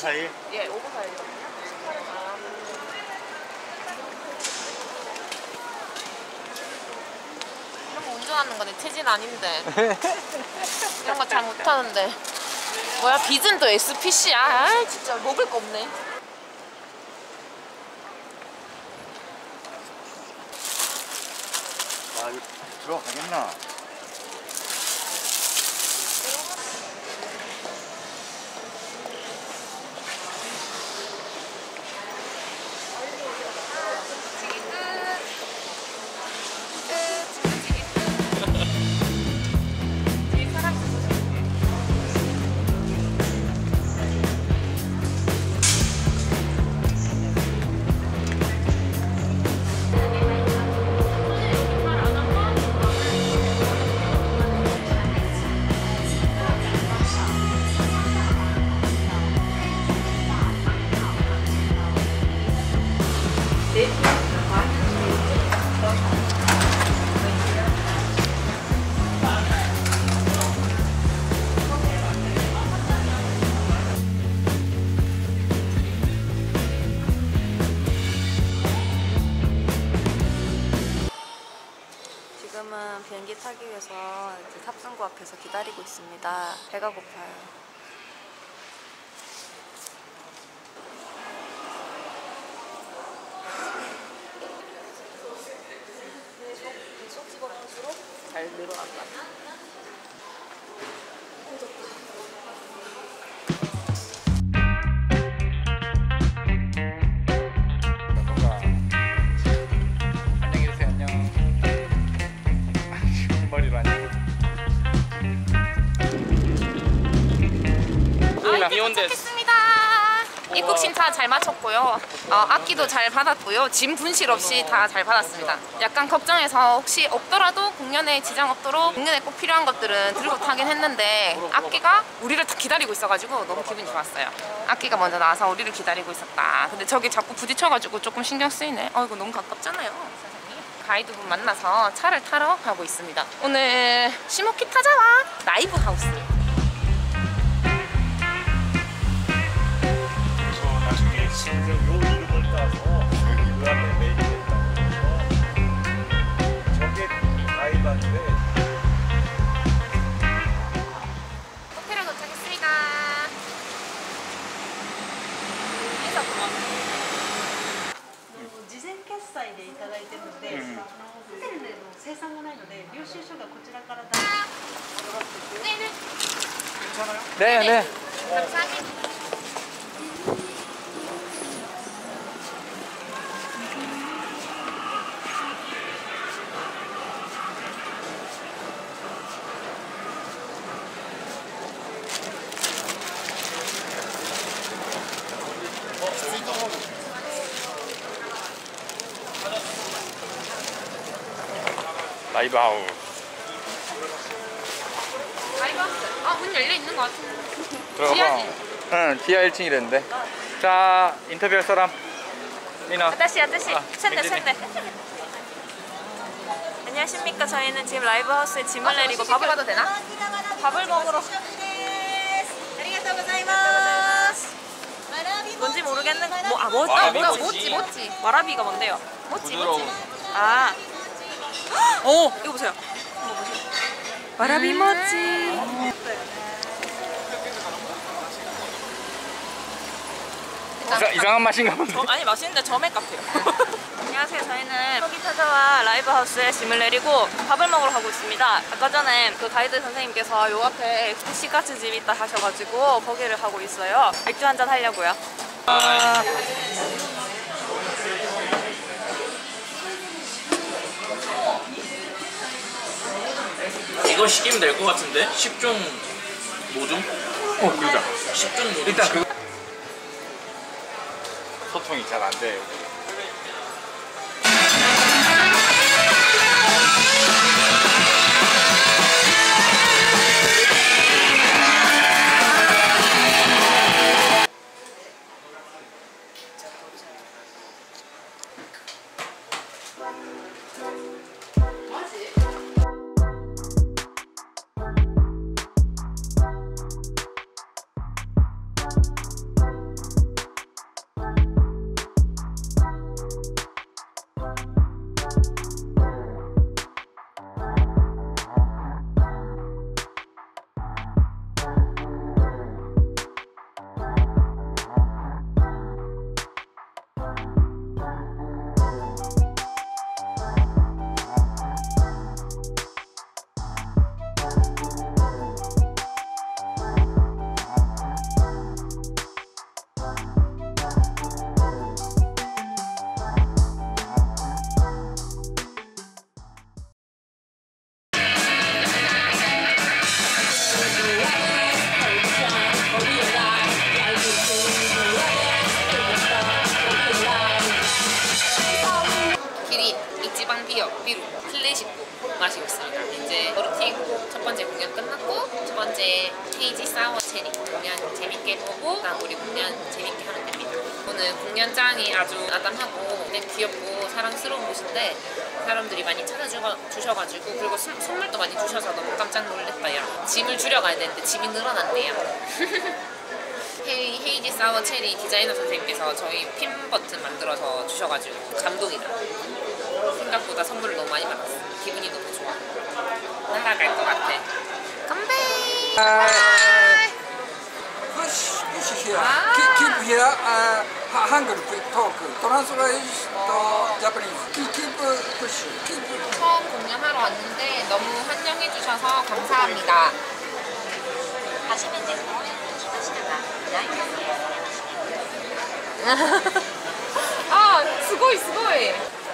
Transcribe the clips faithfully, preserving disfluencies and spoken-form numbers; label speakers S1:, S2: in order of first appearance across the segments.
S1: 사일?
S2: 예, 오 분 사일이거든요. 이런 거 운전하는 거 내 체질 아닌데. 이런 거 잘 못하는데. 뭐야, 빚은 또 에스피씨야. 아, 진짜 먹을 거 없네.
S1: 아, 이거 들어가겠나?
S3: 지금은 비행기 타기 위해서 이제 탑승구 앞에서 기다리고 있습니다. 배가 고파요.
S2: 계속 집어넣을수록 잘 늘어난다. 도착했습니다. 입국 심사 잘 마쳤고요. 어, 악기도 잘 받았고요. 짐 분실 없이 다 잘 받았습니다. 약간 걱정해서 혹시 없더라도 공연에 지장 없도록 공연에 꼭 필요한 것들은 들고 타긴 했는데 악기가 우리를 다 기다리고 있어가지고 너무 기분이 좋았어요. 악기가 먼저 나와서 우리를 기다리고 있었다. 근데 저기 자꾸 부딪혀가지고 조금 신경 쓰이네. 어, 이거 너무 가깝잖아요. 가이드분 만나서 차를 타러 가고 있습니다. 오늘 시모키타자와 라이브 하우스.
S1: 지금 요 이름을 따서 여기 그 앞에 메일이 됐다고 해서 저게 가이드인데
S2: 호텔에 도착했습니다. 인사 고마워.
S4: 事前決済でいただいているので、あのホテルでの精算がないので領収書がこちらから出して
S2: 네네.
S1: 괜찮아요?
S5: 네, 네.
S2: 감사합니다.
S5: 라이브 하우스.
S2: 라이브 하우스. 아, 문 열려 있는 것 같은데.
S5: 들어가.
S2: 지하지?
S5: 응, 지하 일 층이랬는데. 자, 인터뷰할 사람. 미나.
S3: 아저씨 아저씨
S5: 아,
S3: 샌들
S5: 민진이.
S3: 샌들. 안녕하십니까. 저희는 지금 라이브 하우스에 짐을
S2: 아,
S3: 내리고
S2: 밥을
S3: 밥을
S2: 받아도 되나?
S3: 밥을 먹으러 뭔지 모르겠는 뭐, 아 뭐지?
S2: 아,
S5: 와라비
S2: 뭐야,
S5: 모찌.
S2: 모찌, 모찌.
S3: 와라비가 뭔데요?
S2: 모찌,
S5: 부드러운.
S2: 모찌.
S3: 아, 오 이거 보세요. 와라비 모찌.
S5: 이상, 이상한 맛인가 본데.
S3: 어, 아니 맛있는데 점액 같아요. 안녕하세요. 저희는 시모키타자와 라이브 하우스에 짐을 내리고 밥을 먹으러 가고 있습니다. 아까 전에 그 가이드 선생님께서 요 앞에 시가츠 집 있다 하셔가지고 거기를 가고 있어요. 맥주 한잔 하려고요.
S5: 아,
S6: 이거 시키면 될 것 같은데? 십종 모둠?
S5: 어, 그러자.
S6: 십종 모둠.
S5: 일단 그 소통이 잘 안 돼요.
S2: 이제 헤이지 사워 체리 공연 재밌게 보고 그다음 우리 공연 재밌게 하면 됩니다. 오늘 공연장이 아주 아담하고 그냥 귀엽고 사랑스러운 곳인데 사람들이 많이 찾아주셔가지고 그리고 수, 선물도 많이 주셔서 너무 깜짝 놀랐다. 야 짐을 줄여가야 되는데 짐이 늘어났네요. 헤이, 헤이지 사워 체리 디자이너 선생님께서 저희 핀 버튼 만들어서 주셔가지고 감동이다. 생각보다 선물을 너무 많이 받았어. 기분이 너무 좋아. 날아갈 것 같아. 건배! 바이!
S7: Push, push here. Keep, keep here. Uh, ha- Hangul talk. Translate to Japanese. Keep, keep push. Keep.
S2: 처음 공연하러 왔는데 너무 환영해 주셔서 감사합니다.
S8: 가시면 되고 기다시다가 라이브에
S2: 아, 스고이 스고이.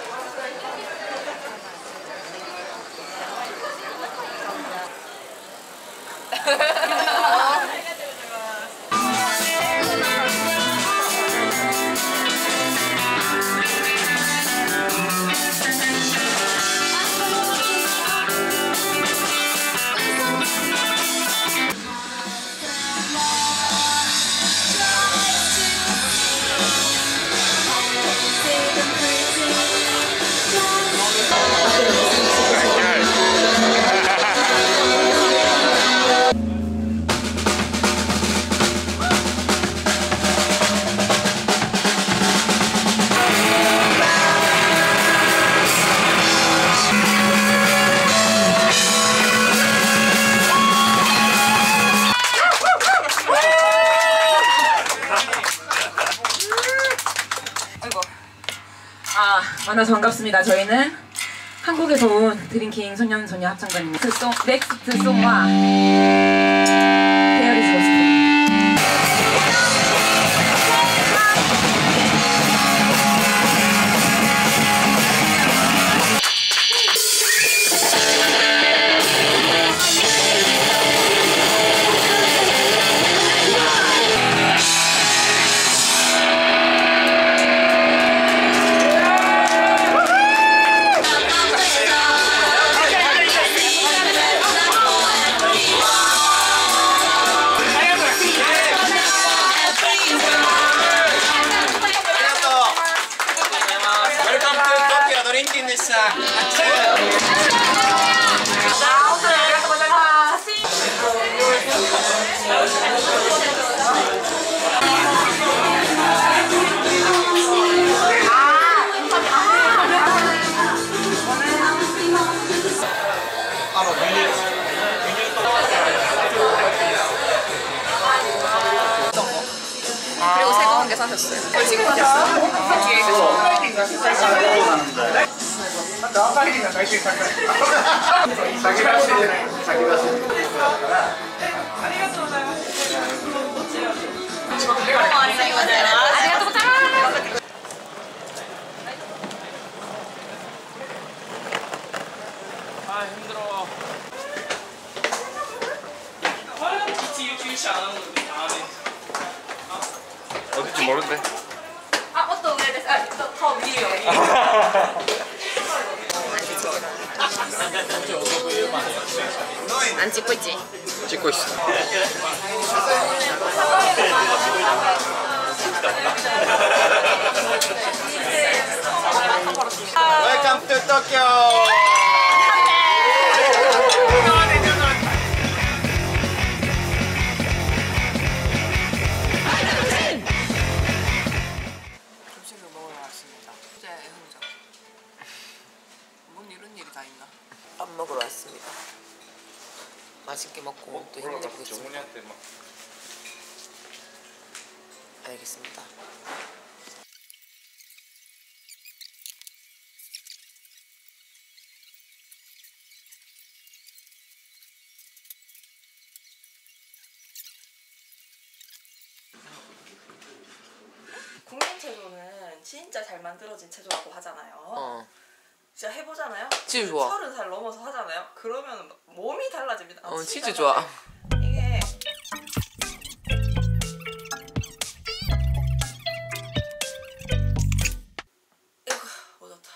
S9: 아, 만나서 반갑습니다. 저희는 한국에서 온 드링킹 소년 소녀 합창단입니다. 그 송, 넥스트 송과 페어리스 호스트.
S2: 그리고 새거운 게 사셨어요. 그걸 지금 사셨어요. 뒤에 아리가또 고자이마스.
S6: 아 힘들어. 키티 유키시 안 하는 건데 다음에.
S5: 어딘지 모르는데.
S3: 아, 어떤 위에 됐어? 아, 더, 더 위에요.
S2: 안 찍고 있지?
S5: 찍고 있어.
S1: 웰컴 투 도쿄.
S9: 점심을 먹으러 왔습니다. 후제 흥정. 뭔 이런 일이 다 있나?
S2: 밥 먹으러 왔습니다. 맛있게 먹고 또 힘내보겠습니다.
S5: 정훈이한테 막.
S2: 알겠습니다.
S3: 국민 체조는 진짜 잘 만들어진 체조라고 하잖아요.
S2: 어.
S3: 진짜 해보잖아요.
S2: 진짜 좋아.
S3: 서른 살 넘어서 하잖아요. 그러면 몸이 달라집니다.
S2: 어,
S3: 진짜
S2: 진짜 좋아.
S3: 달라져요. 이게 이거 어졌다.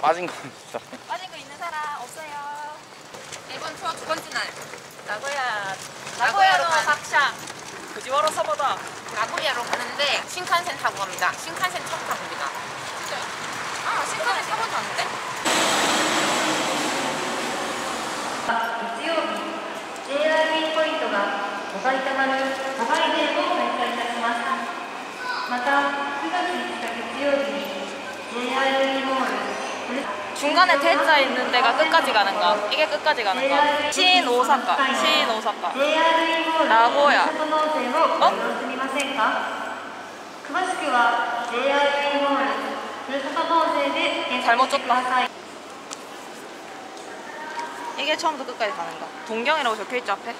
S5: 빠진 거 진짜.
S3: 빠진 거 있는 사람 없어요.
S2: 이번 투어 두 번째 날
S3: 나고야.
S2: 나고야로
S3: 나고야로
S2: 가-
S3: 각샤. 그지와로 서보다.
S2: 나고야로 가는데 신칸센 타고 갑니다. 신칸센 처음 타봅니다. 진짜요? 아 신칸센 타보지 않는데?
S8: 日曜日 ジェイアールイー ポイントがごばい貯まるごばいデーを開催いたします。またくがついつか月曜日に ジェイアールイー モール
S3: 중간에 대자 있는 데가 끝까지 가는 거. 이게 끝까지 가는 거. 신 오사카. 신 오사카.
S8: ジェイアールイー モール
S3: 名古屋
S8: ふるさと納税をご利用済みませんか。詳しくは ジェイアールイー モールふるさと納税で検索してください。
S3: 이게 처음부터 끝까지 가는 거. 동경이라고 적혀있죠 앞에?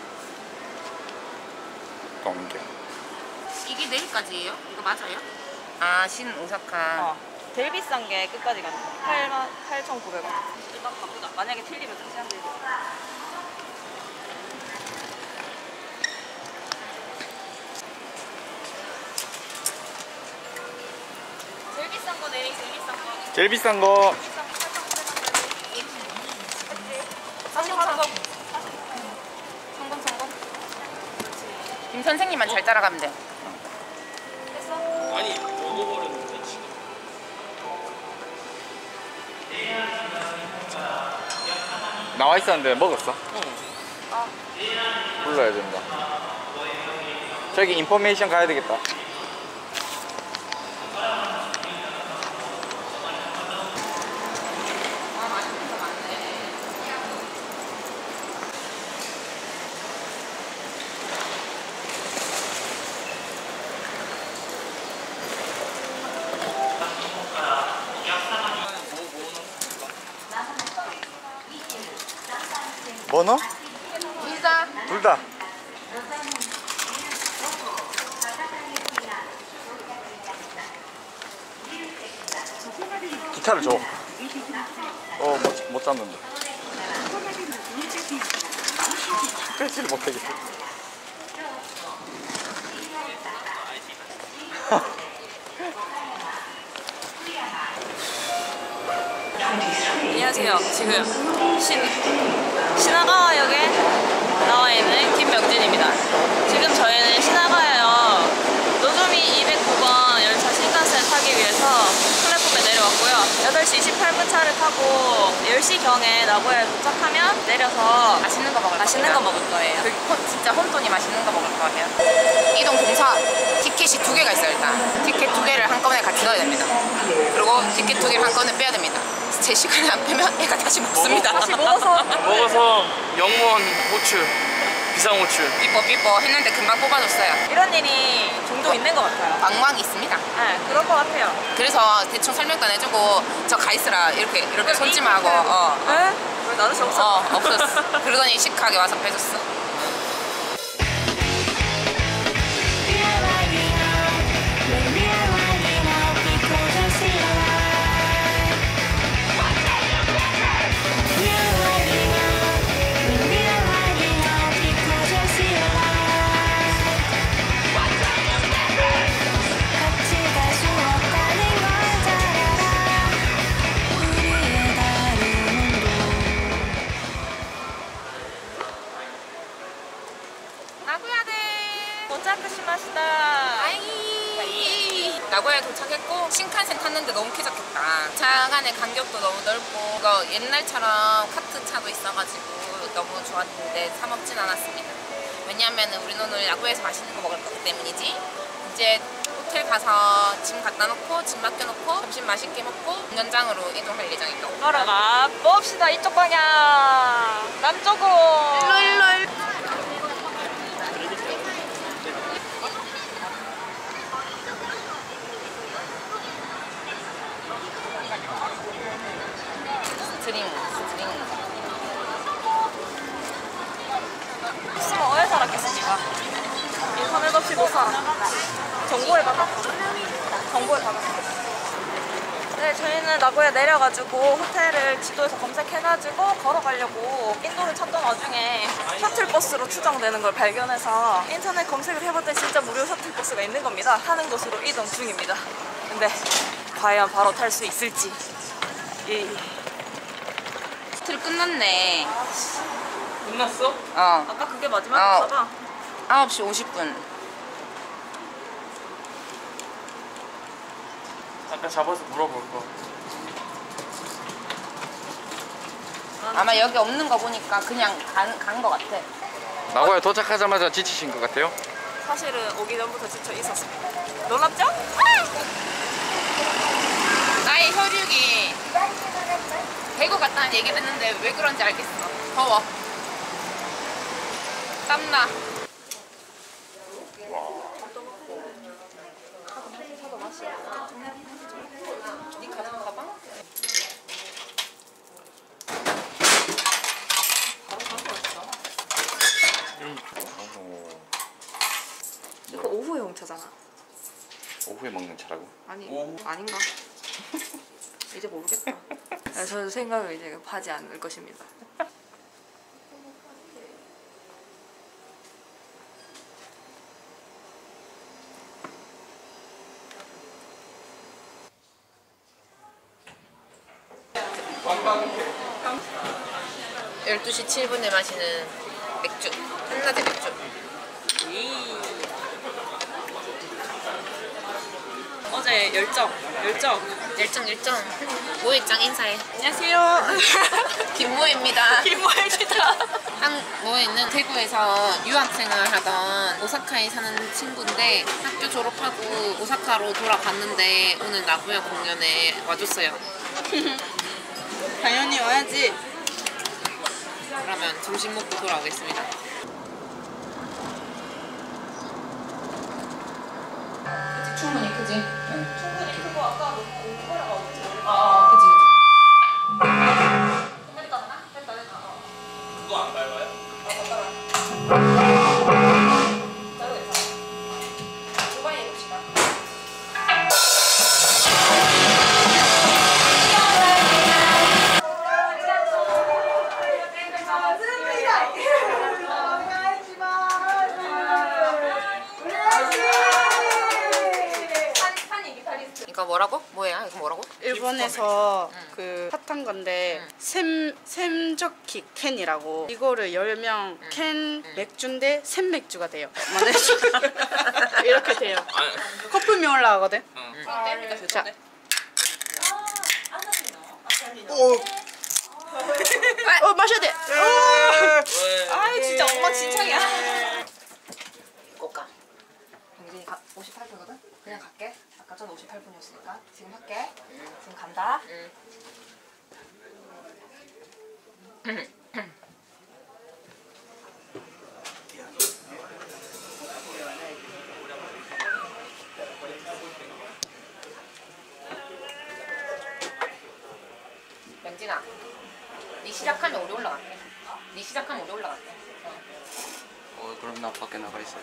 S5: 동경.
S2: 이게 내일까지예요? 이거 맞아요? 아 신 오사카.
S3: 어. 제일 비싼 게 끝까지 가는 거. 팔만 팔천구백 원. 일단 가보자. 만약에 틀리면 다시 한 대. 제일 비싼 거 내리. 제일 비싼 거.
S5: 제일 비싼 거.
S2: 성공 성공. 성공 성공. 김 선생님만 잘 따라가면 돼.
S6: 아니 먹어버렸는데 지금.
S5: 나와 있었는데 먹었어?
S6: 어.
S3: 아.
S5: 불러야 된다. 저기 인포메이션 가야 되겠다.
S2: 아 맛있는 거 많네.
S5: 뭐 넣어?
S2: 둘 다.
S5: 둘 다. 기차를 줘. 어, 못, 못 잡는다. 빼지를 못하겠어.
S3: 안녕하세요. 지금 신, 시나가와역에 나와 있는 김명진입니다. 지금 저희는 시나가와역 노조미 이백구 번 열차 신칸센 타기 위해서 플랫폼에 내려왔고요. 여덟 시 이십팔 분 차를 타고 열 시경에 나고야에 도착하면 내려서
S2: 맛있는 거 먹을
S3: 맛있는
S2: 거예요.
S3: 거 먹을 거예요.
S2: 그 혼- 진짜 혼돈이 맛있는 거 먹을 거예요. 이동 동사 티켓이 두 개가 있어요. 일단 티켓 두 개를 한꺼번에 같이 넣어야 됩니다. 그리고 티켓 두 개를 한꺼번에 빼야 됩니다. 제 시간에 안 빼면 애가 다시 먹습니다.
S3: 다시 먹어서
S6: 먹어서 영원 호출, 비상 호출.
S2: 삐뽀 삐뽀 했는데 금방 뽑아줬어요.
S3: 이런 일이 종종 있는 것 같아요.
S2: 방망이 있습니다.
S3: 네, 그럴 것 같아요.
S2: 그래서 대충 설명도 안 해주고 저 가 있으라 이렇게 이렇게 손짓하고 어,
S3: 네? 왜 나는 없어?
S2: 어 없었어. 그러더니 식하게 와서 빼줬어.
S3: 도착하시마시다.
S2: 아이 나고야에 도착했고 신칸센 탔는데 너무 쾌적했다. 차 간의 간격도 너무 넓고 이거 옛날처럼 카트 차도 있어가지고 너무 좋았는데 사 먹진 않았습니다. 왜냐하면 우리는 오늘 나고야에서 맛있는 거 먹을 거기 때문이지. 이제 호텔 가서 짐 갖다 놓고 짐 맡겨놓고 점심 맛있게 먹고 공연장으로 이동할 예정이고.
S3: 걸어가 봅시다. 이쪽 방향 남쪽으로.
S2: 롤롤. 스트링 스트링.
S3: 있으면 어에 살았겠습니까? 인터넷 없이 못 살아. 정보에 받아. 정보에 받아. 네, 저희는 나고야 내려가지고 호텔을 지도에서 검색해가지고 걸어가려고 인도를 찾던 와중에 셔틀버스로 추정되는 걸 발견해서 인터넷 검색을 해봤더니 진짜 무료 셔틀버스가 있는 겁니다. 타는 곳으로 이동 중입니다. 근데 과연 바로 탈 수 있을지. 예.
S2: 틀 끝났네.
S6: 끝났어?
S2: 어.
S3: 아까 그게 마지막이었나 봐.
S2: 아홉 시 오십 분.
S6: 아까 잡아서 물어볼 거.
S2: 아마 여기 없는 거 보니까 그냥 간 거 같아.
S5: 나고야 도착하자마자 지치신 것 같아요?
S3: 사실은 오기 전부터 지쳐 있었습니다. 놀랍죠?
S2: 나의 혈육이 대구 갔다는 얘기를 했는데 왜 그런지 알겠어. 더워. 땀나. 네 가방 가방?
S3: 이거 오후에 훔쳐잖아.
S5: 오후에 먹는 차라고?
S3: 아니 아닌가? 이제 모르겠다. 저도 생각을 이제 하지 않을 것입니다.
S2: 열두 시 칠 분에 마시는 맥주. 한낮의 맥주.
S3: 어제 열정, 열정.
S2: 열정 열정. 모회장 인사해.
S3: 안녕하세요.
S2: 김모입니다.
S3: 김모입니다.
S2: 한 모에는 대구에서 유학생을 하던 오사카에 사는 친구인데 학교 졸업하고 오사카로 돌아갔는데 오늘 나고야 공연에 와줬어요.
S3: 당연히 와야지.
S2: 그러면 점심 먹고 돌아오겠습니다. 충분히 크지? 응.
S3: 충분히 그거 아까 너무 오버라가 없지.
S2: 아, 그치, 그치.
S3: 됐다, 됐다, 됐다.
S6: 그거 안 밟아요?
S2: 두바이 해봅시다. 이거 뭐라고? 뭐야? 이거 뭐라고?
S10: 일본에서 그 핫한 건데 샘 샘저키 캔이라고 이거를 열면 캔 맥주인데 샘 맥주가 돼요. 이렇게 돼요. 거품이 올라가거든. 자. 오. 어 마셔야 돼.
S3: 아 진짜 엉망진창이야.
S2: 꽃가. 경진이 오십팔 분이거든? 그냥 갈게. 아까 전 오십팔 분이었으니까 지금 할게. 응. 지금 간다. 응. 명진아, 네 시작하면 우리 올라갈게. 네 시작하면 우리 올라갈게.
S1: 어, 그럼 나 밖에 나가 있어.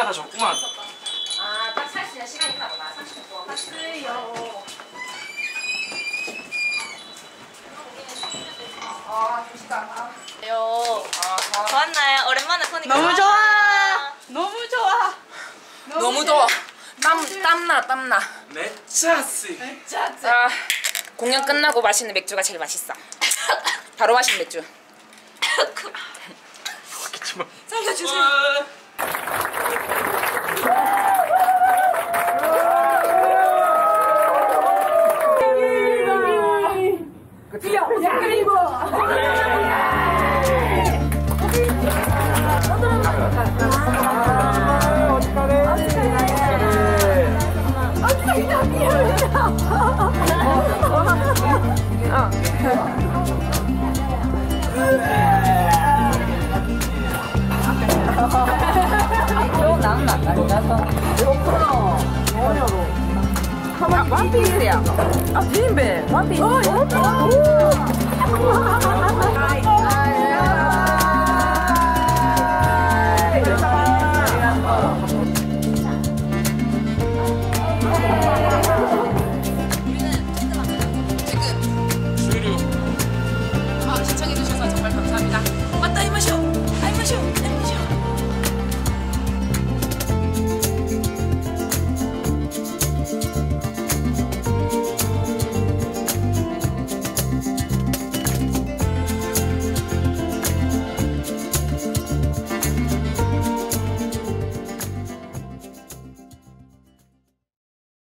S6: 시기가 다 적구만.
S2: 아, 딱 살 수 있는 시간이 있나 보다. 삼십 분 동안. 봤어요. 아, 두 시간.
S3: 요. 좋았나요? 오랜만에 보니까.
S10: 너무 좋아. 너무 좋아.
S2: 너무 더워. 땀, 땀나, 땀나.
S6: 메차스.
S2: 아, 공연 끝나고 마시는 맥주가 제일 맛있어. 바로 마시는 맥주. 살려주세요.
S9: 원피스야. 아, 비빔배. 원피스. 오,